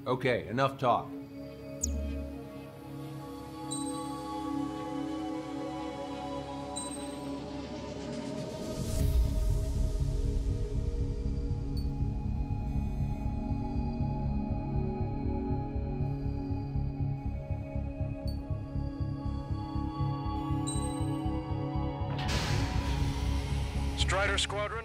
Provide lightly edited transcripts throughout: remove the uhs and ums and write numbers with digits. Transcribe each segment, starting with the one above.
Okay, enough talk. Strider Squadron.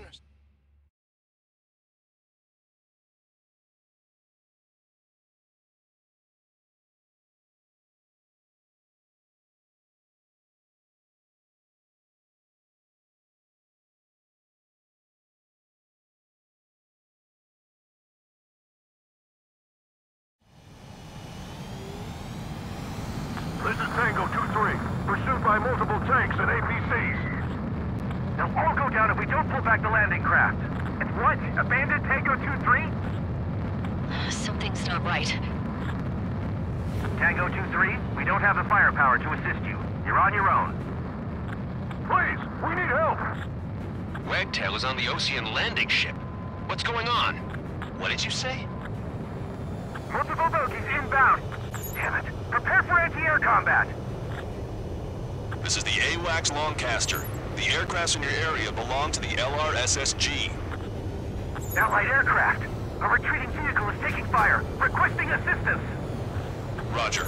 This is Tango 2-3, pursued by multiple tanks and APCs. They'll all go down if we don't pull back the landing craft. And what? Abandoned Tango 2-3? Something's not right. Tango 2-3, we don't have the firepower to assist you. You're on your own. Please, we need help! Wagtail is on the Ocean landing ship. What's going on? What did you say? Multiple bogies inbound. Damn it. Prepare for anti-air combat. This is the AWACS Longcaster. The aircrafts in your area belong to the LRSSG. Allied aircraft. A retreating vehicle is taking fire. Requesting assistance. Roger.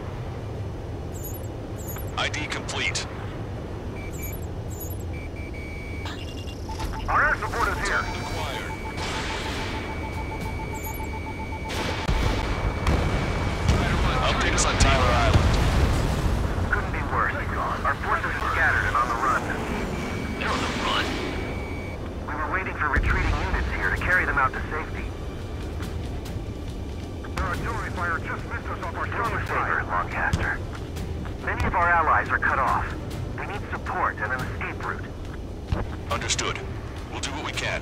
ID complete. Our air support is here. Acquired. Update us on Tyler Island. Couldn't be worse. Our forces are scattered and on the run. They're on the run? We were waiting for retreating units here to carry them out to safety. Their artillery fire just missed us off our Do starboard me a favor, side. Longcaster. Many of our allies are cut off. They need support and an escape route. Understood. We'll do what we can.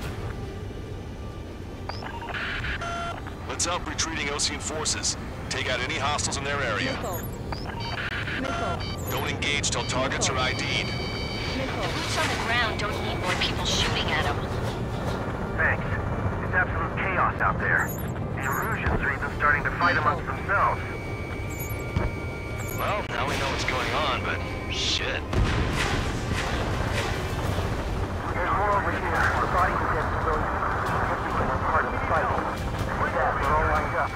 Let's help retreating Ocean forces. Take out any hostiles in their area. Missile. Don't engage till targets are ID'd. The boots on the ground don't need more people shooting at them. Thanks. It's absolute chaos out there. The Erusians are even starting to fight amongst themselves. Well, now we know what's going on, but shit. There's more over here. The bodies of dead civilians. People were part of the fight. With that, they're all lined up.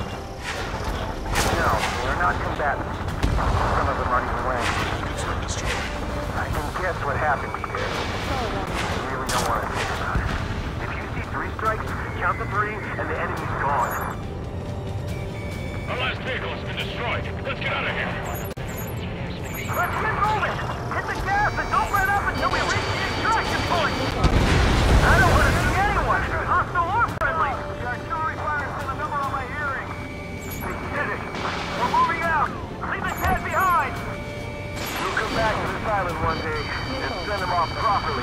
No, they're not combatants. Some of them aren't even wearing suits. I can guess what happened here. I really don't want to think about it. If you see 3 strikes, count the 3, and the enemy's gone. Our last vehicle has been destroyed. Let's get out of here. Let's get moving! Hit the gas and don't let up until we reach the extraction point! I don't want to see anyone, hostile or friendly! The artillery fire's been a number on my hearing. We did it! We're moving out! Leave the dead behind! We'll come back to this island one day and send them off properly.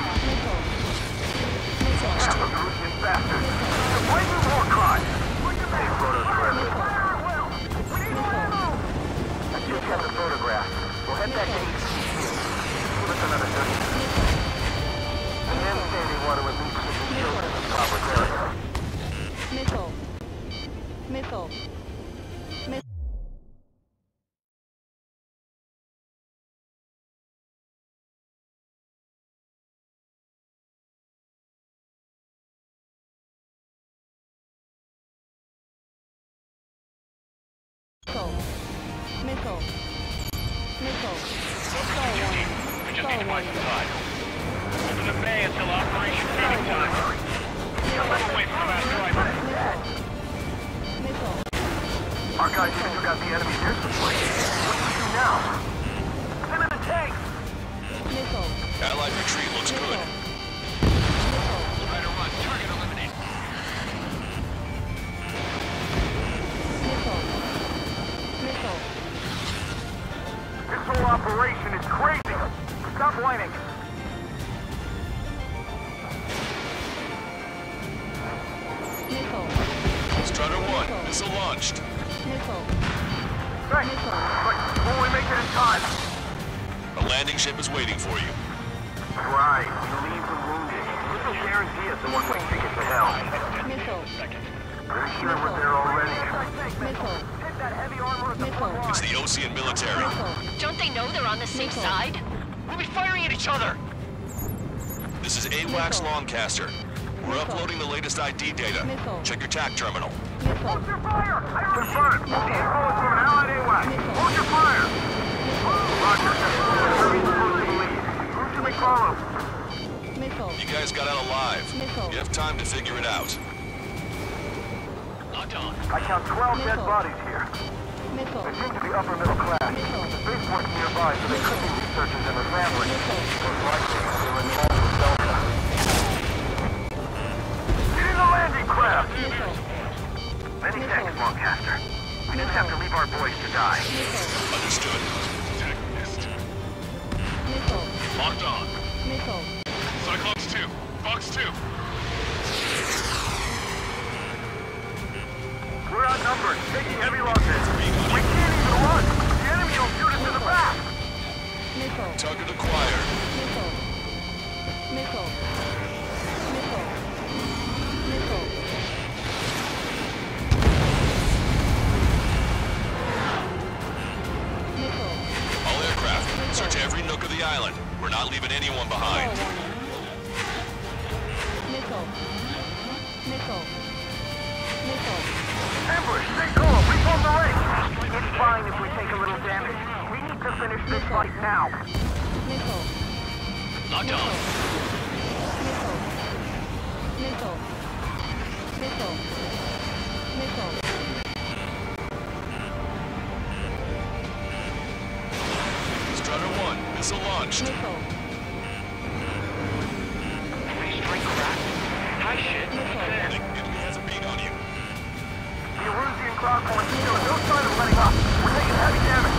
Erusian bastards! They're blaming war crimes! Take photos for evidence. We need more ammo! I just got the photograph. We'll head back to HQ. Give us another 30 minutes. And then Sandy want to at least get the children in the proper area. Missile. Missile. Missile. Missile. We just need to buy some time. Open the bay until operation training time. Get left away from the last driver. Missile. Our guys even took out the enemy's air support. What do we do now? Send in the tanks! Missile. Allied retreat looks good. Strider 1, target eliminated. Missile. Missile. This whole operation is crazy! Stop whining! Missile. Strider 1, missile launched. Missile. Thanks! But will we make it in time? A landing ship is waiting for you. Right, we leave the wounded. This will guarantee us a one-way ticket to hell. Missile. Pretty sure we're there already. Missile. Hit that heavy armor at the front line. It's the Osean military. Don't they know they're on the same side? We'll be firing at each other! This is AWACS Longcaster. We're uploading the latest ID data. Check your TAC terminal. Missile. Hold your fire! Confirmed. The info is from an allied AWAC. Hold your fire! Roger. Where are we supposed to believe? Who should we follow? Missile. You guys got out alive. You have time to figure it out. Locked on. I count 12 dead bodies here. Missile. They seem to be upper middle class. The spaceport's nearby, so they could be researchers and their families. Most likely, they were involved with Delta. Get in the landing craft! Many thanks, Longcaster. We didn't have to leave our boys to die. Understood. Tech missed. Missile. Locked on. Missile. Cyclops 2. Fox 2. We're outnumbered, taking heavy losses. We can't even run. The enemy will shoot us in the back. Missile. Target acquired. Missile. Missile. Missile. Missile. Missile. All aircraft, search every nook of the island. We're not leaving anyone behind. Missile. Missile. Missile. Ambush, stay calm. We form the ring. It's fine if we take a little damage. We need to finish this fight now. Missile. Locked on. Missile. Missile. Missile. Missile. Strutter 1, missile launched. Missile. Freeze string cracked. High shit. The enemy has a beat on you. The Erusian cloud point's showing no sign of letting up. We're taking heavy damage.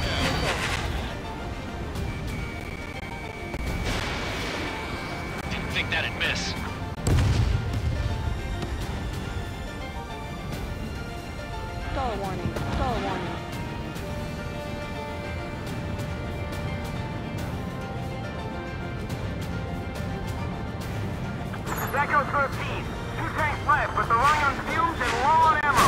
Didn't think that'd miss. Stall warning. Stall warning. Echo 13. 2 tanks left, but they're running on fumes and low on ammo.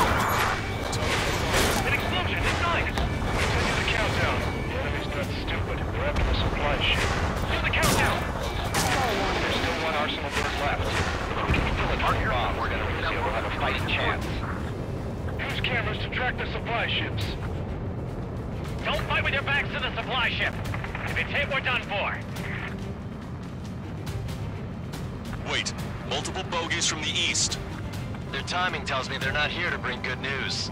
An explosion inside! Continue the countdown. The enemy's not stupid. We're after the supply ship. Do the countdown! There's still one arsenal bird left. If we can still a bomb, we're gonna see we'll have a fighting chance. Use cameras to track the supply ships. Don't fight with your backs to the supply ship. If it's hit, we're done for. Wait, multiple bogies from the east. Their timing tells me they're not here to bring good news.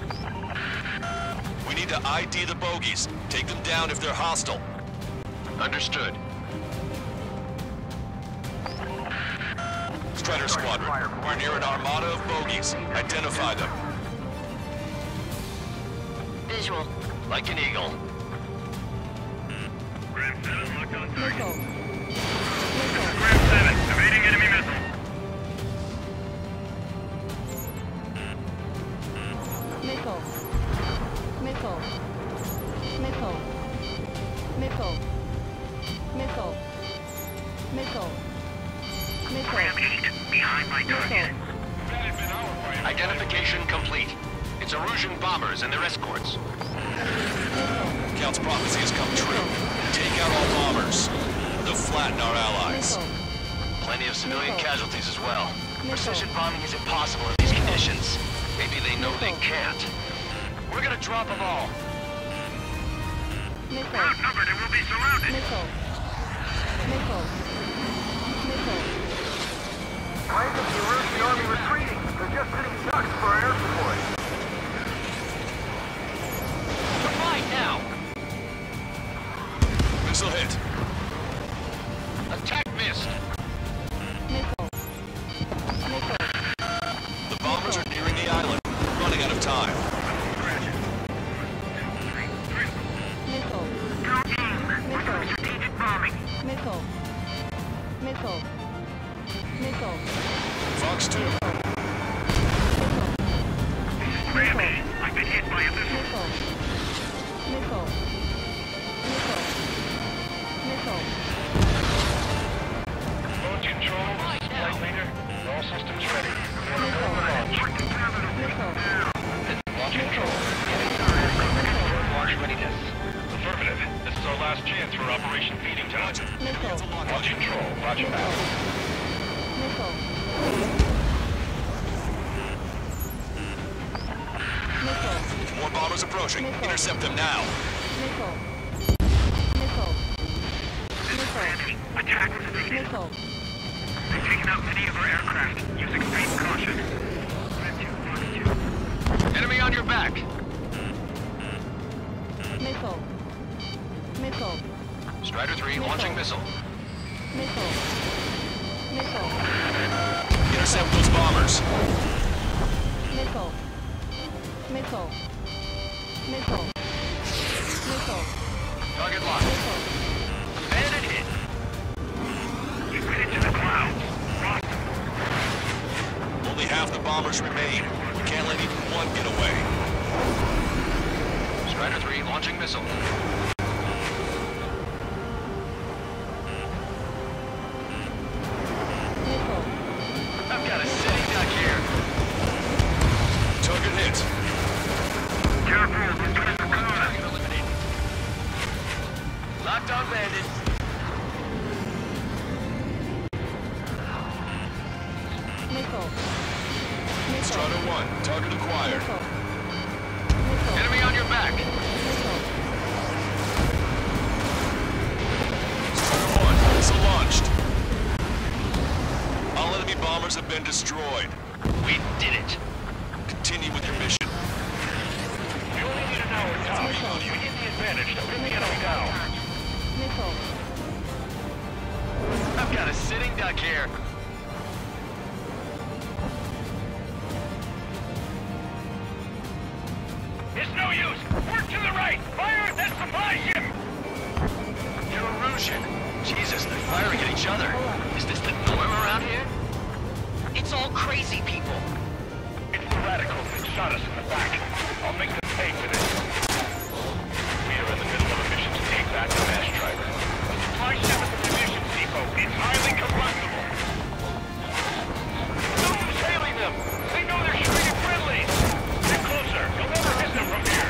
We need to ID the bogies. Take them down if they're hostile. Understood. Strider Squadron, we're near an armada of bogies. Identify them. Visual. Like an eagle. Missile. Ram 7, evading enemy missile. Missile. Missile. Missile. Missile. Missile. Missile. Missile. Ram 8, behind my target. Identification complete. It's Erusian bombers and their escorts. Count's prophecy has come true. Take out all bombers. They'll flatten our allies. Plenty of civilian casualties as well. Missile. Precision bombing is impossible in these conditions. Maybe they know they can't. We're gonna drop them all. Missile. Outnumbered and we'll be surrounded. Missile. Missile. Missile. Why isn't the Erusian army retreating? They're just sitting ducks for air support. Supply now. Missile hit. Attack missed. Missile. Missile. The bombers are nearing the island. Running out of time. Missile. Missile. Strategic bombing. Missile. Missile. Missile. Fox 2. Ram 8, I've been hit by a missile. Missile. Missile. Missile. Missile. Launch control, this is Flight Leader. All systems ready. Missile. Launch. Roger that. Missile. Missile. More bombers approaching. Missile. Intercept them now. Missile. Missile. Missile. Attack was evaded. Missile. They've taken out many of our aircraft. Use extreme caution. Red 2, Fox 2. Enemy on your back. Missile. Missile. Strider 3 launching missile. Missile. Missile. Intercept those bombers. Missile. Missile. Missile. Missile. Target locked. Missile. Bandit hit. We went into the clouds. Only half the bombers remain. We can't let even one get away. Strider 3 launching missile. Missile. I've got a city duck here. Target hit. Careful, we're putting the car. Target eliminated. Locked on bandit. Missile. Missile. Strider 1. Target acquired. Missile. Missile. Enemy on your back. Missile. Strider 1. Missile launched. All enemy bombers have been destroyed. We did it. Continue with your mission. We only need an hour tops. Missile. You get the advantage to pin the enemy down. Missile. I've got a sitting duck here. It's no use. Work to the right. Fire at that supply ship. Erosion. Jesus, they're firing at each other. Is this the norm around here? It's all crazy people. It's the radicals that shot us in the back. I'll make them pay for this. We are in the middle of a mission to take back the mass driver. The supply ship at the munitions depot is highly combustible. No use hailing them. They know they're shooting at friendlies. Get closer. You'll never miss them from here.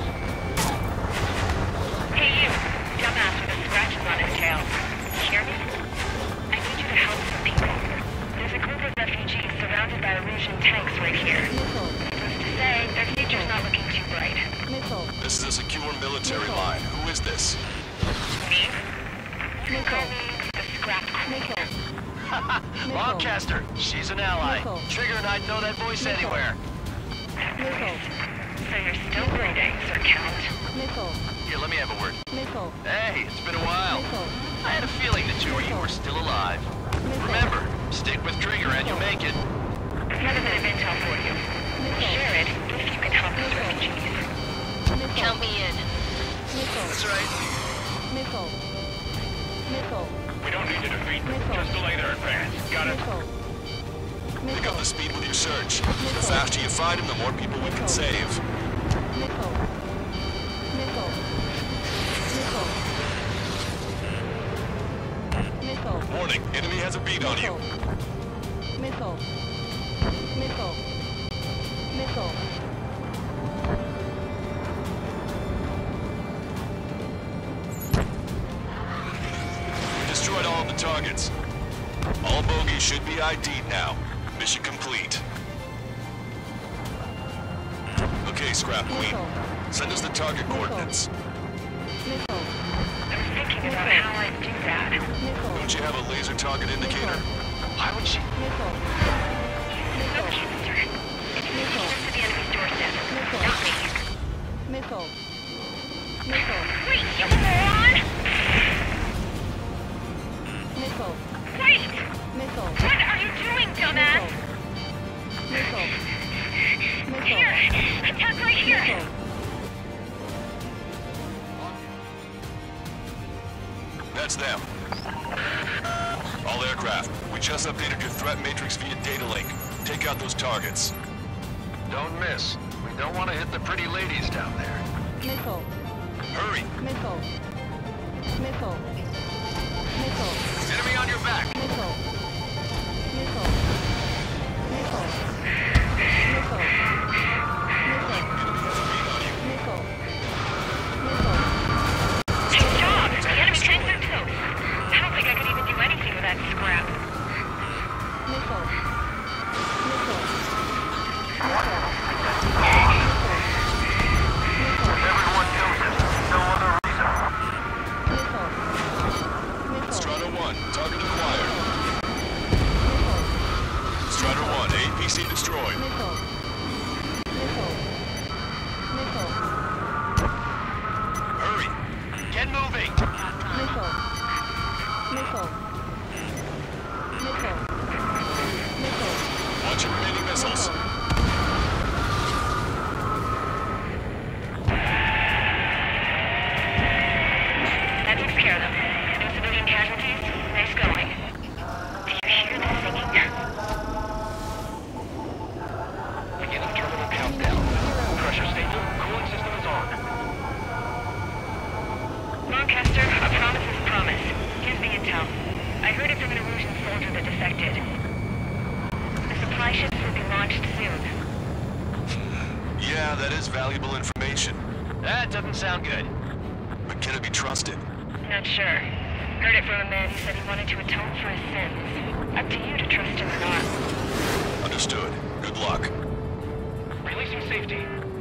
Hey you, dumbass with the scratches on his tail. You hear me? I need you to help some people. There's a group of refugees surrounded by Erusian tanks right here. Missile. Needless to say, their future's not looking too bright. Missile. This is a secure military line. Who is this? Me? Call Missile. me the Scrap Queen. Missile. Lancaster, she's an ally. Missile. Trigger and I'd know that voice Missile. anywhere. Missile. So you're still breathing, Sir Count. Missile. Here, let me have a word. Missile. Hey, it's been a while. Missile. I had a feeling the two of you were still alive. Missile. Remember, stick with Trigger and you'll make it. Another bit of intel for you. Share it if you can help these refugees. Missile. Count me in. Missile. That's right. Missile. Missile. We don't need to defeat them. Missile. Just delay their advance. Got it? Missile. Pick up the Missile. speed with your search. The faster you find them, the more people we can save. Missile. Missile. Missile. Missile. Warning, enemy has a bead on you. Missile. Missile. Missile. We destroyed all of the targets. All bogies should be ID'd now. Mission complete. Okay, Scrap Queen. Missile. Send us the target coordinates. Missile. I was thinking about how I'd do that. Missile. Don't you have a laser target indicator? Why would she? Missile. Okay, sir. It's Missile. just to the enemy's doorstep. Missile. Not me. Missile. Missile. Wait, you moron! Missile. Wait! Missile. What are you doing, dumbass? Missile. Missile. Here! Attack right here! Missile. That's them. All aircraft, we just updated your threat matrix via data link. Take out those targets. Don't miss. We don't want to hit the pretty ladies down there. Missile. Hurry! Missile. Missile. Missile. Enemy on your back. Missile. Missile. Missile. Missile. Missile. Missile. Good job! The enemy tanks are toast. I don't think I could even do anything with that missiles. That takes care of them. No civilian casualties? Nice going. Do you hear the singing? Beginning terminal countdown. Pressure stable. Cooling system is on. Lancaster, a promise is a promise. Here's the intel. I heard it from an Erusian soldier that defected. The supply ships will be launched soon. Yeah, that is valuable information. That doesn't sound good. But can it be trusted? Not sure. Heard it from a man who said he wanted to atone for his sins. Up to you to trust him or not. Understood. Good luck. Releasing safety.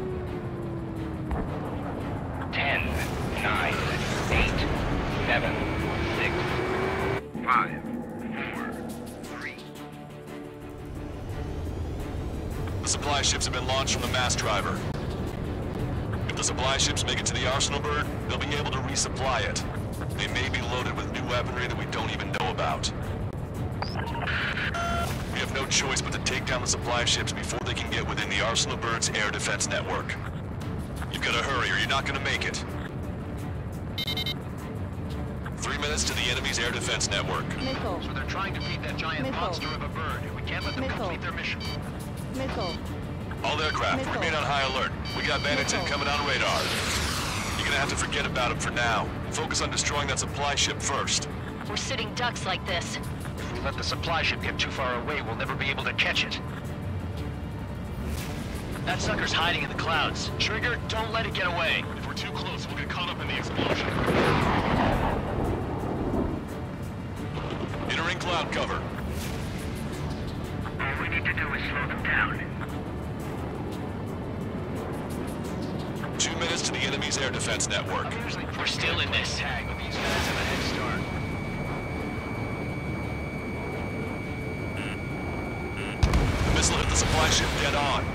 10, 9, 8, 7, 6, 5, 4, 3. The supply ships have been launched from the mass driver. If the supply ships make it to the Arsenal Bird, they'll be able to resupply it. They may be loaded with new weaponry that we don't even know about. We have no choice but to take down the supply ships before they can get within the Arsenal Bird's air defense network. You've got to hurry or you're not going to make it. 3 minutes to the enemy's air defense network. Missile. So they're trying to feed that giant Missile. monster of a bird. We can't let them Missile. complete their mission. Missile. All aircraft, Missile. remain on high alert. We got bandits Missile. incoming on radar. You're gonna have to forget about them for now. Focus on destroying that supply ship first. We're sitting ducks like this. If we let the supply ship get too far away, we'll never be able to catch it. That sucker's hiding in the clouds. Trigger, don't let it get away. If we're too close, we'll get caught up in the explosion. Entering cloud cover. All we need to do is slow them down. 2 minutes to the enemy's air defense network. We're still in this. Tag, but these guys have a head start. The missile hit the supply ship dead on.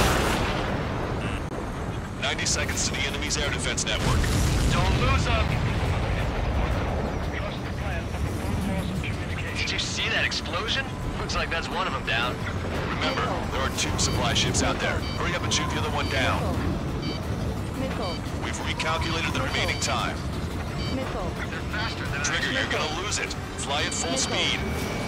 90 seconds to the enemy's air defense network. Don't lose them! Did you see that explosion? Looks like that's one of them down. Remember, there are 2 supply ships out there. Hurry up and shoot the other one down. Missile. We've recalculated the remaining time. Missile. They're faster than Trigger, you're gonna lose it. Fly at full Missile. speed.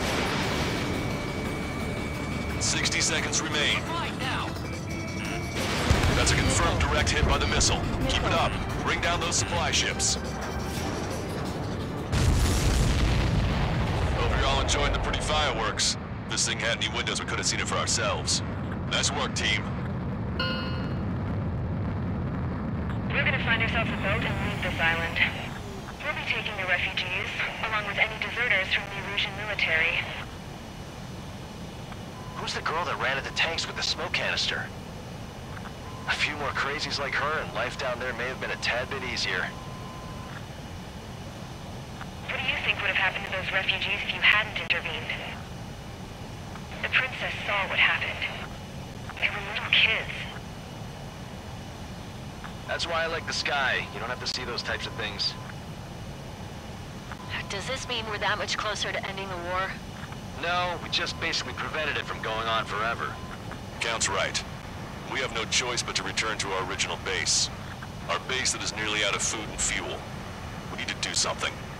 60 seconds remain. Right now! That's a confirmed direct hit by the missile. Keep it up. Bring down those supply ships. Hope you're all enjoying the pretty fireworks. If this thing had any windows, we could have seen it for ourselves. Nice work, team. We're gonna find ourselves a boat and leave this island. We'll be taking the refugees, along with any deserters from the Erusian military. Who's the girl that ran at the tanks with the smoke canister? A few more crazies like her and life down there may have been a tad bit easier. What do you think would have happened to those refugees if you hadn't intervened? The princess saw what happened. They were little kids. That's why I like the sky. You don't have to see those types of things. Does this mean we're that much closer to ending the war? No, we just basically prevented it from going on forever. Count's right. We have no choice but to return to our original base. Our base that is nearly out of food and fuel. We need to do something.